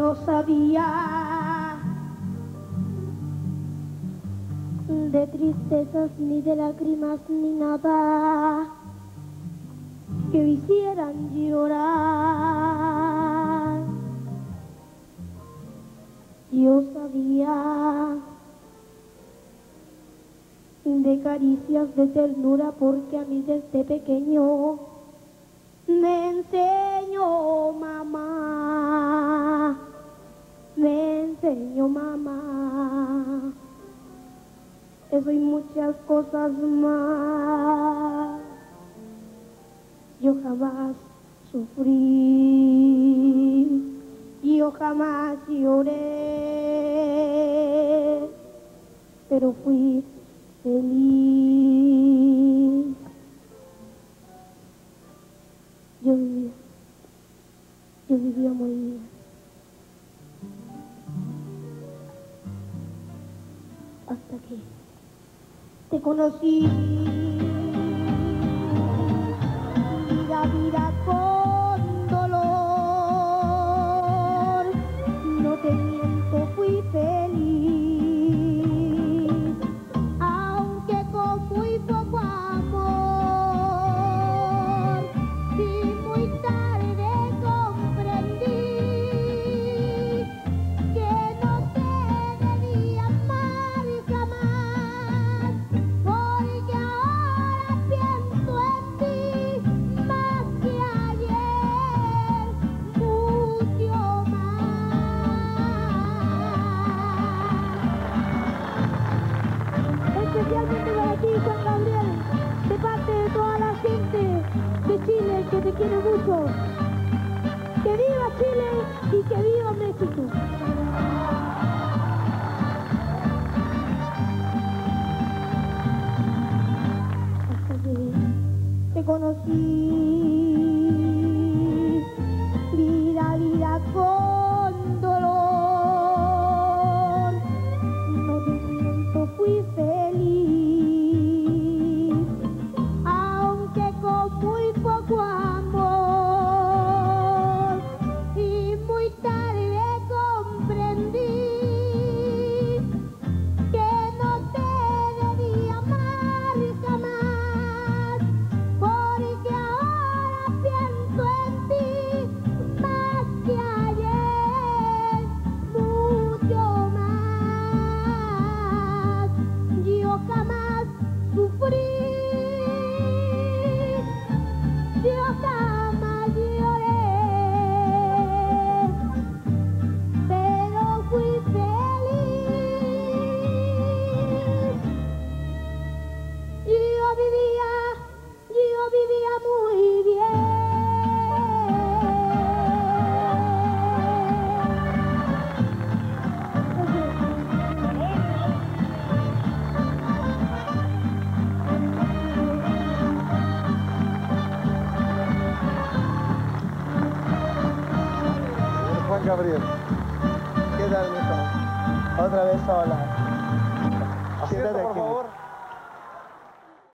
no sabía de tristezas ni de lágrimas ni nada que me hicieran llorar. Yo sabía de caricias de ternura porque a mí desde pequeño me enseñó mamá, me enseñó mamá, eso y muchas cosas más. Yo jamás sufrí, yo jamás lloré, pero fui feliz. Yo vivía muy bien. Hasta que te conocí. La vida con dolor, no te miento, fui feliz, aunque con muy poco amor, y muy tarde comprendí que no te debía amar jamás, porque ahora pienso en ti más que ayer, mucho más. Especialmente para ti, Juan Gabriel, de parte de toda la gente de Chile que te quiere mucho. ¡Que viva Chile y que viva México! Hasta que te conocí, vi la vida con dolor, no te miento, fui feliz, aunque con muy poco amor, y muy tarde comprendí que no te debía amar jamás, porque ahora pienso en ti más que ayer, mucho más. Yo jamás sufrí, yo jamás lloré, pero fui feliz. Yo vivía muy bien. Juan Gabriel, ¿qué tal, mijo? Otra vez sola. Siéntate aquí.